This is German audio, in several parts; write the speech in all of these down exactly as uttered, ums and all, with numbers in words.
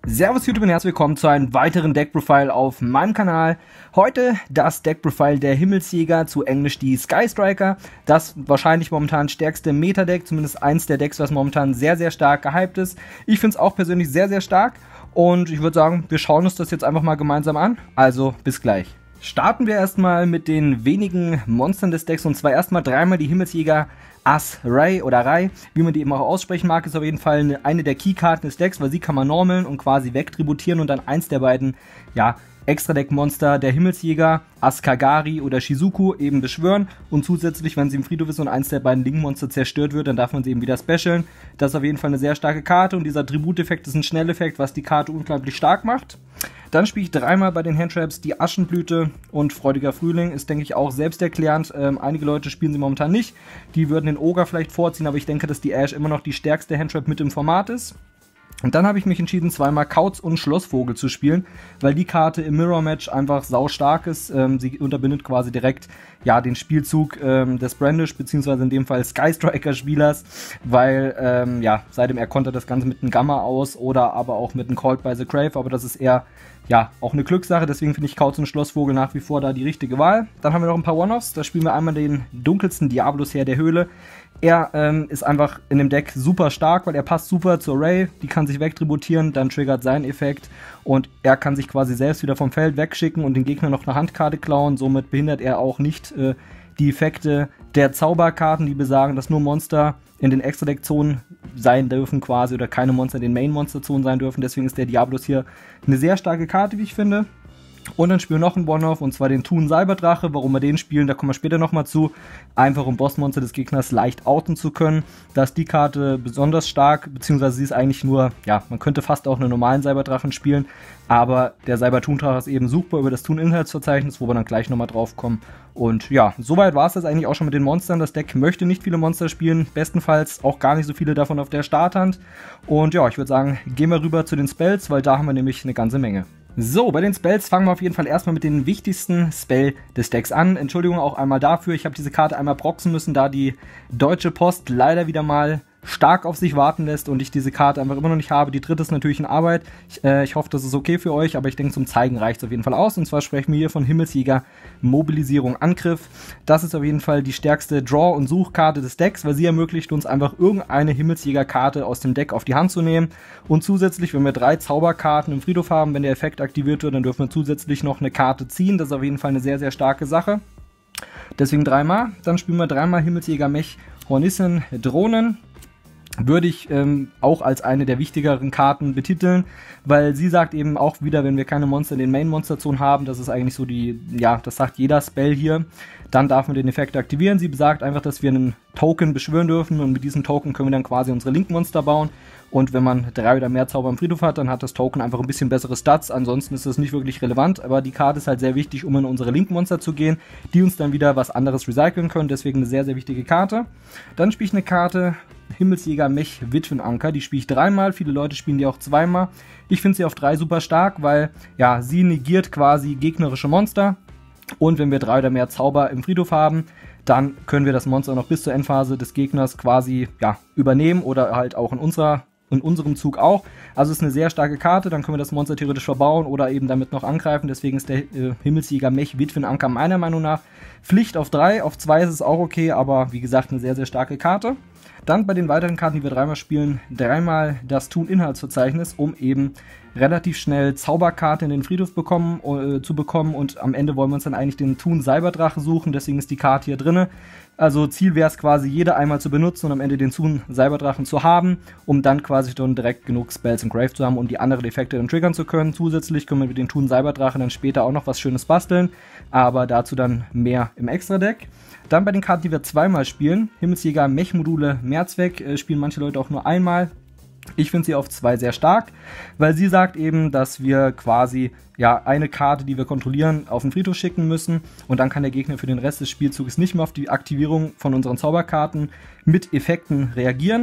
Servus YouTube und herzlich willkommen zu einem weiteren Deck-Profile auf meinem Kanal. Heute das Deck-Profile der Himmelsjäger, zu Englisch die Sky Striker. Das wahrscheinlich momentan stärkste Meta-Deck, zumindest eins der Decks, was momentan sehr, sehr stark gehypt ist. Ich finde es auch persönlich sehr, sehr stark und ich würde sagen, wir schauen uns das jetzt einfach mal gemeinsam an. Also bis gleich. Starten wir erstmal mit den wenigen Monstern des Decks, und zwar erstmal dreimal die Himmelsjäger As-Rai oder Rai, wie man die eben auch aussprechen mag, ist auf jeden Fall eine, eine der Keykarten des Decks, weil sie kann man normaln und quasi wegtributieren und dann eins der beiden, ja, Extra-Deck-Monster der Himmelsjäger, As-Kagari oder Shizuku, eben beschwören, und zusätzlich, wenn sie im Friedhof ist und eins der beiden Link-Monster zerstört wird, dann darf man sie eben wieder specialen. Das ist auf jeden Fall eine sehr starke Karte und dieser Tribut-Effekt ist ein Schnelleffekt, was die Karte unglaublich stark macht. Dann spiele ich dreimal bei den Handtraps die Aschenblüte und Freudiger Frühling, ist denke ich auch selbsterklärend. Ähm, einige Leute spielen sie momentan nicht, die würden den Ogre vielleicht vorziehen, aber ich denke, dass die Ash immer noch die stärkste Handtrap mit im Format ist. Und dann habe ich mich entschieden, zweimal Kauz und Schlossvogel zu spielen, weil die Karte im Mirror-Match einfach sau stark ist. Ähm, sie unterbindet quasi direkt ja, den Spielzug ähm, des Brandish, beziehungsweise in dem Fall Sky Striker-Spielers, weil ähm, ja, seitdem er kontert das Ganze mit einem Gamma aus oder aber auch mit einem Called by the Grave, aber das ist eher ja, auch eine Glückssache, deswegen finde ich Kauz und Schlossvogel nach wie vor da die richtige Wahl. Dann haben wir noch ein paar One-Offs, da spielen wir einmal den dunkelsten Diablos Herr der Höhle. Er ähm, ist einfach in dem Deck super stark, weil er passt super zur Ray, die kann sich wegtributieren, dann triggert sein Effekt und er kann sich quasi selbst wieder vom Feld wegschicken und den Gegner noch eine Handkarte klauen, somit behindert er auch nicht äh, die Effekte der Zauberkarten, die besagen, dass nur Monster in den Extra-Deck-Zonen sein dürfen quasi oder keine Monster in den Main-Monster-Zonen sein dürfen, deswegen ist der Diablos hier eine sehr starke Karte, wie ich finde. Und dann spielen wir noch einen One-Off, und zwar den Thun Cyberdrache. Warum wir den spielen, da kommen wir später nochmal zu. Einfach um Bossmonster des Gegners leicht outen zu können. Da ist die Karte besonders stark, beziehungsweise sie ist eigentlich nur, ja, man könnte fast auch einen normalen Cyberdrachen spielen, aber der Cyber-Thun-Drache ist eben suchbar über das Thun-Inhaltsverzeichnis, wo wir dann gleich nochmal drauf kommen. Und ja, soweit war es das eigentlich auch schon mit den Monstern. Das Deck möchte nicht viele Monster spielen, bestenfalls auch gar nicht so viele davon auf der Starthand. Und ja, ich würde sagen, gehen wir rüber zu den Spells, weil da haben wir nämlich eine ganze Menge. So, bei den Spells fangen wir auf jeden Fall erstmal mit den wichtigsten Spell des Decks an. Entschuldigung auch einmal dafür, ich habe diese Karte einmal proxen müssen, da die Deutsche Post leider wieder mal stark auf sich warten lässt und ich diese Karte einfach immer noch nicht habe. Die dritte ist natürlich in Arbeit. Ich, äh, ich hoffe, das ist okay für euch, aber ich denke, zum Zeigen reicht es auf jeden Fall aus. Und zwar sprechen wir hier von Himmelsjäger Mobilisierung Angriff. Das ist auf jeden Fall die stärkste Draw- und Suchkarte des Decks, weil sie ermöglicht uns einfach irgendeine Himmelsjäger-Karte aus dem Deck auf die Hand zu nehmen. Und zusätzlich, wenn wir drei Zauberkarten im Friedhof haben, wenn der Effekt aktiviert wird, dann dürfen wir zusätzlich noch eine Karte ziehen. Das ist auf jeden Fall eine sehr, sehr starke Sache. Deswegen dreimal. Dann spielen wir dreimal Himmelsjäger Mech Hornissen Drohnen. Würde ich ähm, auch als eine der wichtigeren Karten betiteln, weil sie sagt eben auch wieder, wenn wir keine Monster in den Main-Monster-Zonen haben, das ist eigentlich so die, ja, das sagt jeder Spell hier, dann darf man den Effekt aktivieren. Sie besagt einfach, dass wir einen Token beschwören dürfen und mit diesem Token können wir dann quasi unsere Link-Monster bauen. Und wenn man drei oder mehr Zauber im Friedhof hat, dann hat das Token einfach ein bisschen bessere Stats. Ansonsten ist das nicht wirklich relevant, aber die Karte ist halt sehr wichtig, um in unsere Link-Monster zu gehen, die uns dann wieder was anderes recyceln können. Deswegen eine sehr, sehr wichtige Karte. Dann spiele ich eine Karte Himmelsjäger Mech Witwenanker. Die spiele ich dreimal. Viele Leute spielen die auch zweimal. Ich finde sie auf drei super stark, weil ja, sie negiert quasi gegnerische Monster. Und wenn wir drei oder mehr Zauber im Friedhof haben, dann können wir das Monster noch bis zur Endphase des Gegners quasi ja, übernehmen oder halt auch in unserer in unserem Zug auch. Also es ist eine sehr starke Karte, dann können wir das Monster theoretisch verbauen oder eben damit noch angreifen. Deswegen ist der äh, Himmelsjäger Mech Witwenanker meiner Meinung nach Pflicht auf drei. Auf zwei ist es auch okay, aber wie gesagt eine sehr, sehr starke Karte. Dann bei den weiteren Karten, die wir dreimal spielen, dreimal das Thun-Inhaltsverzeichnis, um eben relativ schnell Zauberkarte in den Friedhof bekommen, äh, zu bekommen, und am Ende wollen wir uns dann eigentlich den Thun-Cyberdrache suchen, deswegen ist die Karte hier drin. Also Ziel wäre es quasi, jede einmal zu benutzen und am Ende den Thun-Cyberdrachen zu haben, um dann quasi dann direkt genug Spells im Grave zu haben, um die anderen Effekte dann triggern zu können. Zusätzlich können wir mit den Thun-Cyberdrachen dann später auch noch was Schönes basteln, aber dazu dann mehr im Extra-Deck. Dann bei den Karten, die wir zweimal spielen, Himmelsjäger Mech-Module Mehrzweck, äh, spielen manche Leute auch nur einmal. Ich finde sie auf zwei sehr stark, weil sie sagt eben, dass wir quasi ja eine Karte, die wir kontrollieren, auf den Friedhof schicken müssen und dann kann der Gegner für den Rest des Spielzuges nicht mehr auf die Aktivierung von unseren Zauberkarten mit Effekten reagieren.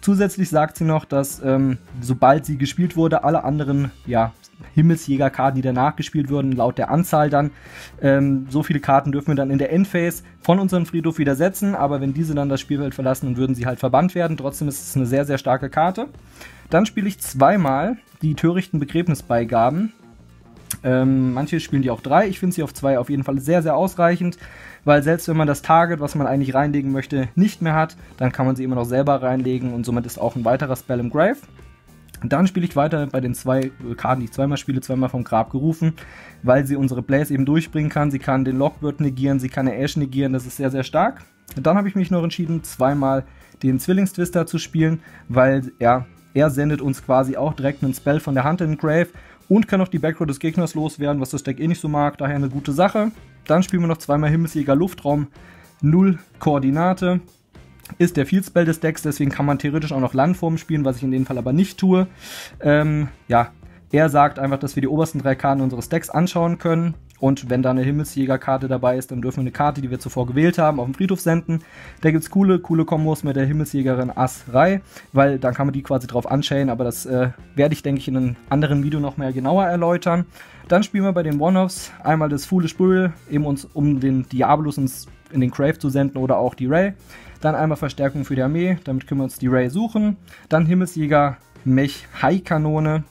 Zusätzlich sagt sie noch, dass ähm, sobald sie gespielt wurde, alle anderen ja, Himmelsjäger-Karten, die danach gespielt wurden, laut der Anzahl dann, ähm, so viele Karten dürfen wir dann in der Endphase von unserem Friedhof wieder setzen, aber wenn diese dann das Spielfeld verlassen, dann würden sie halt verbannt werden. Trotzdem ist es eine sehr, sehr starke Karte. Dann spiele ich zweimal die törichten Begräbnisbeigaben. Ähm, manche spielen die auch drei. Ich finde sie auf zwei auf jeden Fall sehr, sehr ausreichend, weil selbst wenn man das Target, was man eigentlich reinlegen möchte, nicht mehr hat, dann kann man sie immer noch selber reinlegen und somit ist auch ein weiterer Spell im Grave. Dann spiele ich weiter bei den zwei Karten, die ich zweimal spiele, zweimal vom Grab gerufen, weil sie unsere Plays eben durchbringen kann. Sie kann den Lockbird negieren, sie kann eine Ash negieren, das ist sehr, sehr stark. Dann habe ich mich noch entschieden, zweimal den Zwillingstwister zu spielen, weil ja, er sendet uns quasi auch direkt einen Spell von der Hand in den Grave und kann auch die Backrow des Gegners loswerden, was das Deck eh nicht so mag, daher eine gute Sache. Dann spielen wir noch zweimal Himmelsjäger Luftraum, null Koordinate. Ist der Field Spell des Decks, deswegen kann man theoretisch auch noch Landformen spielen, was ich in dem Fall aber nicht tue. Ähm, ja, er sagt einfach, dass wir die obersten drei Karten unseres Decks anschauen können. Und wenn da eine Himmelsjäger-Karte dabei ist, dann dürfen wir eine Karte, die wir zuvor gewählt haben, auf den Friedhof senden. Da gibt es coole, coole Kombos mit der Himmelsjägerin Ass-Rei, weil dann kann man die quasi drauf unchainen, aber das äh, werde ich, denke ich, in einem anderen Video noch mehr genauer erläutern. Dann spielen wir bei den One-Offs einmal das Foolish Burial, eben uns, um den Diabolus ins, in den Grave zu senden oder auch die Ray. Dann einmal Verstärkung für die Armee, damit können wir uns die Ray suchen. Dann Himmelsjäger Mech High Kanone.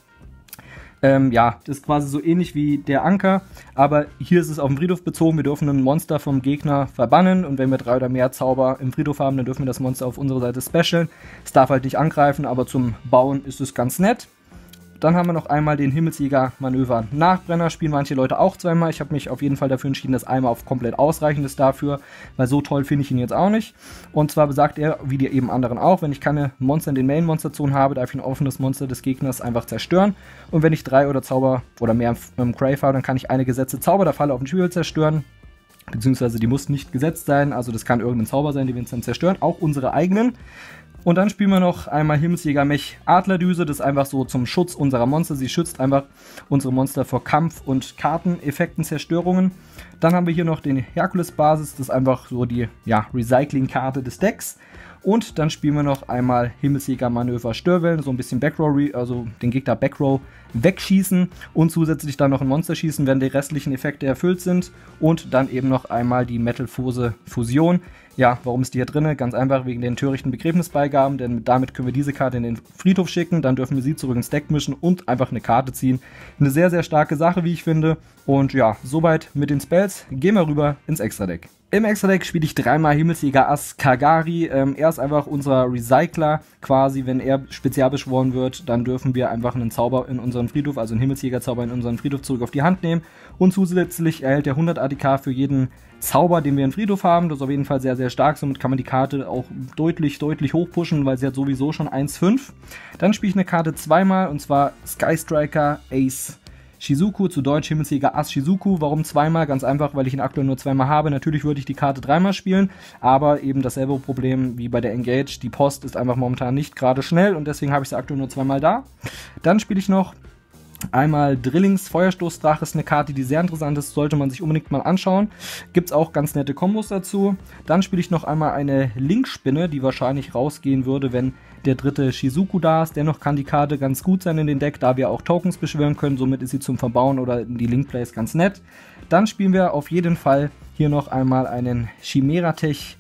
Ähm, ja, das ist quasi so ähnlich wie der Anker, aber hier ist es auf den Friedhof bezogen. Wir dürfen ein Monster vom Gegner verbannen und wenn wir drei oder mehr Zauber im Friedhof haben, dann dürfen wir das Monster auf unsere Seite specialen. Es darf halt nicht angreifen, aber zum Bauen ist es ganz nett. Dann haben wir noch einmal den Himmelsjäger Manöver Nachbrenner, spielen manche Leute auch zweimal. Ich habe mich auf jeden Fall dafür entschieden, dass einmal auf komplett ausreichend ist dafür, weil so toll finde ich ihn jetzt auch nicht. Und zwar besagt er, wie die eben anderen auch, wenn ich keine Monster in den Main-Monster-Zonen habe, darf ich ein offenes Monster des Gegners einfach zerstören. Und wenn ich drei oder Zauber oder mehr im Grave habe, dann kann ich eine gesetzte Zauber der Falle auf dem Spielfeld zerstören. Beziehungsweise die muss nicht gesetzt sein, also das kann irgendein Zauber sein, die wir uns dann zerstören, auch unsere eigenen. Und dann spielen wir noch einmal Himmelsjäger Mech Adlerdüse, das ist einfach so zum Schutz unserer Monster. Sie schützt einfach unsere Monster vor Kampf- und Karteneffekten, Zerstörungen. Dann haben wir hier noch den Herkules-Basis, das ist einfach so die ja, Recycling-Karte des Decks. Und dann spielen wir noch einmal Himmelsjäger Manöver Störwellen, so ein bisschen Backrow, also den Gegner Backrow wegschießen und zusätzlich dann noch ein Monster schießen, wenn die restlichen Effekte erfüllt sind. Und dann eben noch einmal die Metalphose Fusion. Ja, warum ist die hier drin? Ganz einfach wegen den törichten Begräbnisbeigaben, denn damit können wir diese Karte in den Friedhof schicken, dann dürfen wir sie zurück ins Deck mischen und einfach eine Karte ziehen. Eine sehr, sehr starke Sache, wie ich finde. Und ja, soweit mit den Spells. Gehen wir rüber ins Extra-Deck. Im Extra-Deck spiele ich dreimal Himmelsjäger Ass Kagari. Ähm, er ist einfach unser Recycler quasi. Wenn er spezial beschworen wird, dann dürfen wir einfach einen Zauber in unseren Friedhof, also einen Himmelsjäger-Zauber in unseren Friedhof zurück auf die Hand nehmen. Und zusätzlich erhält er hundert A T K für jeden Zauber, den wir im Friedhof haben. Das ist auf jeden Fall sehr, sehr stark. Somit kann man die Karte auch deutlich, deutlich hochpushen, weil sie hat sowieso schon eins Komma fünf. Dann spiele ich eine Karte zweimal, und zwar Sky Striker Ace Shizuku, zu Deutsch Himmelsjäger Ass Shizuku. Warum zweimal? Ganz einfach, weil ich ihn aktuell nur zweimal habe. Natürlich würde ich die Karte dreimal spielen, aber eben dasselbe Problem wie bei der Engage. Die Post ist einfach momentan nicht gerade schnell und deswegen habe ich sie aktuell nur zweimal da. Dann spiele ich noch einmal Drillings Feuerstoßdrache, ist eine Karte, die sehr interessant ist, sollte man sich unbedingt mal anschauen. Gibt es auch ganz nette Kombos dazu. Dann spiele ich noch einmal eine Linkspinne, die wahrscheinlich rausgehen würde, wenn der dritte Shizuku da ist. Dennoch kann die Karte ganz gut sein in den Deck, da wir auch Tokens beschwören können. Somit ist sie zum Verbauen oder in die Linkplays ganz nett. Dann spielen wir auf jeden Fall hier noch einmal einen Chimeratech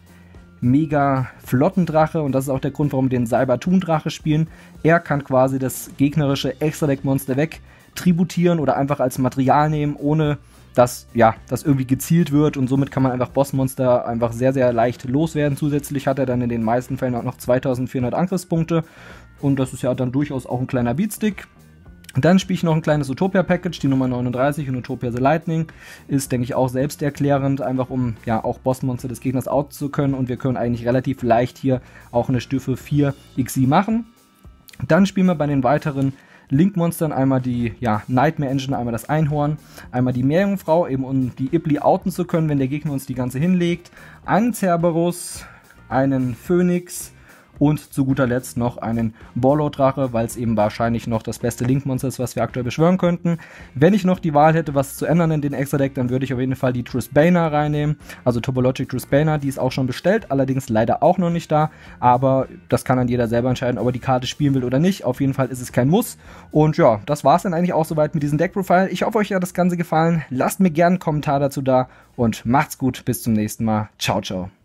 Mega Flottendrache, und das ist auch der Grund, warum wir den Cybertoon-Drache spielen. Er kann quasi das gegnerische Extra-Deck-Monster weg tributieren oder einfach als Material nehmen, ohne dass ja, das irgendwie gezielt wird, und somit kann man einfach Bossmonster einfach sehr, sehr leicht loswerden. Zusätzlich hat er dann in den meisten Fällen auch noch zweitausendvierhundert Angriffspunkte, und das ist ja dann durchaus auch ein kleiner Beatstick. Dann spiele ich noch ein kleines Utopia-Package, die Nummer neununddreißig, und Utopia the Lightning ist, denke ich, auch selbsterklärend, einfach um ja auch Bossmonster des Gegners out zu können, und wir können eigentlich relativ leicht hier auch eine Stufe vier X I machen. Dann spielen wir bei den weiteren Link-Monstern einmal die ja, Nightmare Engine, einmal das Einhorn, einmal die Meerjungfrau, eben um die Ibli outen zu können, wenn der Gegner uns die ganze hinlegt, einen Cerberus, einen Phönix und zu guter Letzt noch einen Borload-Drache, weil es eben wahrscheinlich noch das beste Link-Monster ist, was wir aktuell beschwören könnten. Wenn ich noch die Wahl hätte, was zu ändern in den Extra-Deck, dann würde ich auf jeden Fall die Trusbana reinnehmen, also Topologic Trusbana, die ist auch schon bestellt, allerdings leider auch noch nicht da, aber das kann dann jeder selber entscheiden, ob er die Karte spielen will oder nicht. Auf jeden Fall ist es kein Muss. Und ja, das war es dann eigentlich auch soweit mit diesem Deck-Profile. Ich hoffe, euch hat das Ganze gefallen. Lasst mir gerne einen Kommentar dazu da und macht's gut. Bis zum nächsten Mal. Ciao, ciao.